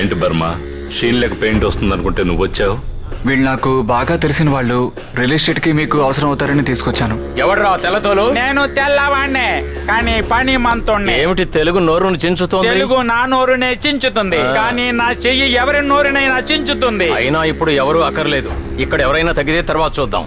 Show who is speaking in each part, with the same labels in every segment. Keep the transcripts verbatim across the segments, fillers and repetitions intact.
Speaker 1: ఏంటి Burma, షీన్లకు paint వస్తుంది అనుకుంటే నువ్వు వచ్చావు?
Speaker 2: వీళ్ళు నాకు బాగా తెలిసిన వాళ్ళు, రియల్ ఎస్టేట్ కి మీకు అవసరం అవుతారని తీసుకొచ్చాను.
Speaker 3: ఎవడ్రా తెల్లతోలు?
Speaker 4: నేను తెల్లవాడినే, కానీ పని మంతోనే.
Speaker 3: ఏమిటి తెలుగు నోరును చించుతోంది?
Speaker 4: తెలుగు నా నోరునే చించుతుంది, కానీ నా చెయ్యి ఎవరి నోరునైనా చించుతుంది.
Speaker 3: అయినా ఇప్పుడు ఎవరు అక్కర్లేదు, ఇక్కడ ఎవరైనా తగ్గితే తర్వాత చూద్దాం.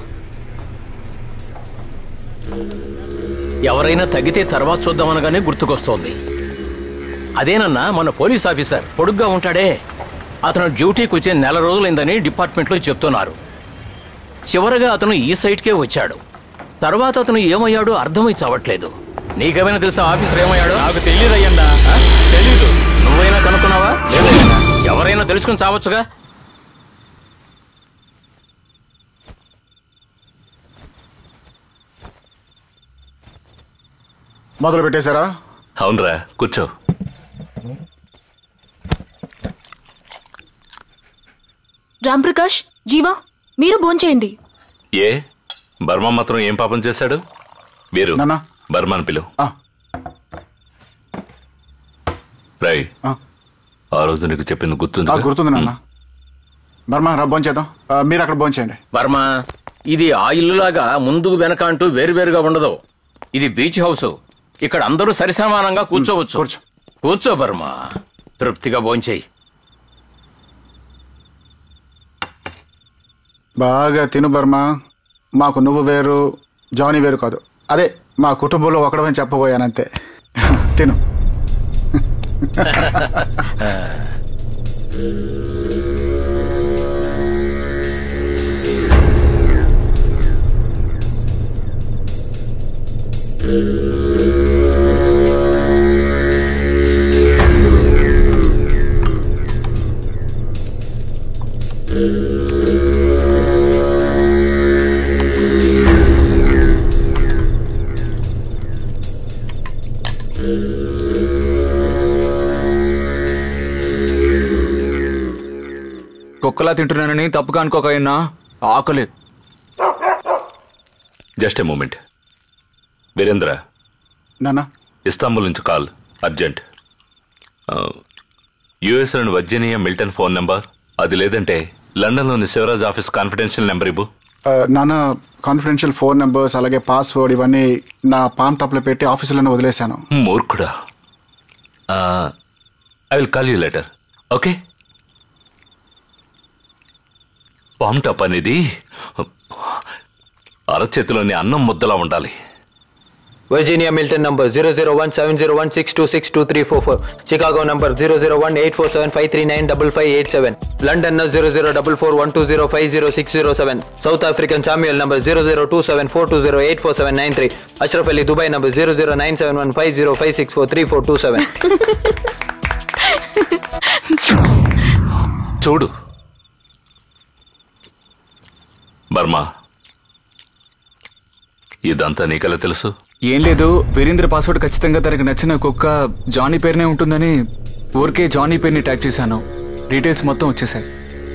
Speaker 3: ఎవరైనా తగ్గితే తర్వాత చూద్దాం అనగానే గుర్తుకొస్తోంది. అదేనన్నా మన పోలీస్ ఆఫీసర్ పొడుగ్గా ఉంటాడే, అతను డ్యూటీకి వచ్చే నెల రోజులైందని డిపార్ట్మెంట్లో చెప్తున్నారు. చివరగా అతను ఈ సైట్కే వచ్చాడు. తర్వాత అతను ఏమయ్యాడో అర్థమై చావట్లేదు. నీకేమైనా తెలుసా ఆఫీసర్ ఏమయ్యాడు?
Speaker 5: నాకు తెలియదయ్యా.
Speaker 3: తెలీదు? నువ్వైనా కనుక్కున్నావా? ఎవరైనా తెలుసుకుని చావచ్చుగా.
Speaker 6: మొదలు పెట్టేశారా?
Speaker 1: అవునరా, కూర్చో.
Speaker 7: రాంప్రకాష్, జీవా, మీరు భోంచేయండి.
Speaker 1: ఏ బర్మా మాత్రం ఏం పాపం చేశాడు? వీరు బర్మాని పిలువు. రై, ఆ రోజు నీకు చెప్పింది గుర్తుంది?
Speaker 6: గుర్తుంది నాన్న. బర్మా రా భోంచేద్దాం, మీరు అక్కడ భోంచేయండి.
Speaker 3: బర్మా, ఇది ఆ ఇల్లులాగా ముందుకు వెనక అంటూ వేరువేరుగా ఉండదు. ఇది బీచ్ హౌస్. ఇక్కడ అందరూ సరిసమానంగా కూర్చోవచ్చు.
Speaker 6: కూర్చో
Speaker 3: కూర్చో బర్మా, తృప్తిగా భోంచేయి.
Speaker 6: బాగా తిను బర్మా. మాకు నువ్వు వేరు, జానీ వేరు కాదు. అదే మా కుటుంబంలో ఒకడమని చెప్పబోయానంతే. తిను.
Speaker 2: కుక్కలా తింటున్నానని తప్పుగా అనుకోకైనా ఆకలి.
Speaker 1: Just a moment. వీరేంద్ర,
Speaker 6: నానా
Speaker 1: ఇస్తాంబుల్ నుంచి కాల్, అర్జెంట్. యుఎస్లోని వర్జీనియా మిల్టన్ ఫోన్ నెంబర్, అది లేదంటే లండన్లోని శివరాజ్ ఆఫీస్ కాన్ఫిడెన్షియల్ నెంబర్ ఇవ్వు.
Speaker 6: నాన్న, కాన్ఫిడెన్షియల్ ఫోన్ నెంబర్స్ అలాగే పాస్వర్డ్ ఇవన్నీ నా పామ్ టాప్లో పెట్టి ఆఫీసులోనే వదిలేశాను.
Speaker 1: మూర్ఖుడా. I will call you later, okay? Palm top అనేది అరచేతిలోని అన్నం ముద్దలా ఉండాలి.
Speaker 5: Virginia Milton number zero zero one seven zero one six two six two three four four. Chicago number zero zero one eight four seven five three nine five five eight seven. London zero zero four four one two zero five zero six zero seven. South African Samuel number zero zero two seven four two zero eight four seven nine three. Ashraf Ali Dubai number zero zero nine seven one five zero five six four three four two seven.
Speaker 1: చూడు బర్మా, ఇదంతా నీకెలా తెలుసు?
Speaker 2: ఏం లేదు, Virendra password ఖచ్చితంగా తనకు నచ్చిన కుక్క జానీ పేరునే ఉంటుందని ఊరికే జానీ పేరుని ట్యాగ్ చేశాను. డీటెయిల్స్ మొత్తం వచ్చేసాయి.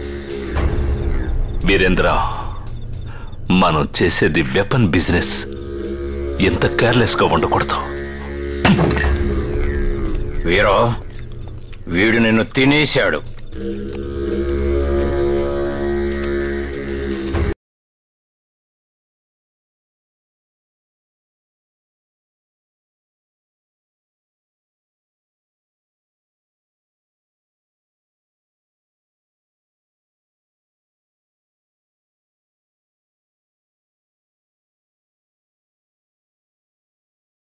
Speaker 1: వీరేంద్ర, మనం చేసేది వెపన్ బిజినెస్. ఎంత కేర్లెస్ గా ఉండకూడదు.
Speaker 3: వీరో, వీడు నిన్ను తినేశాడు.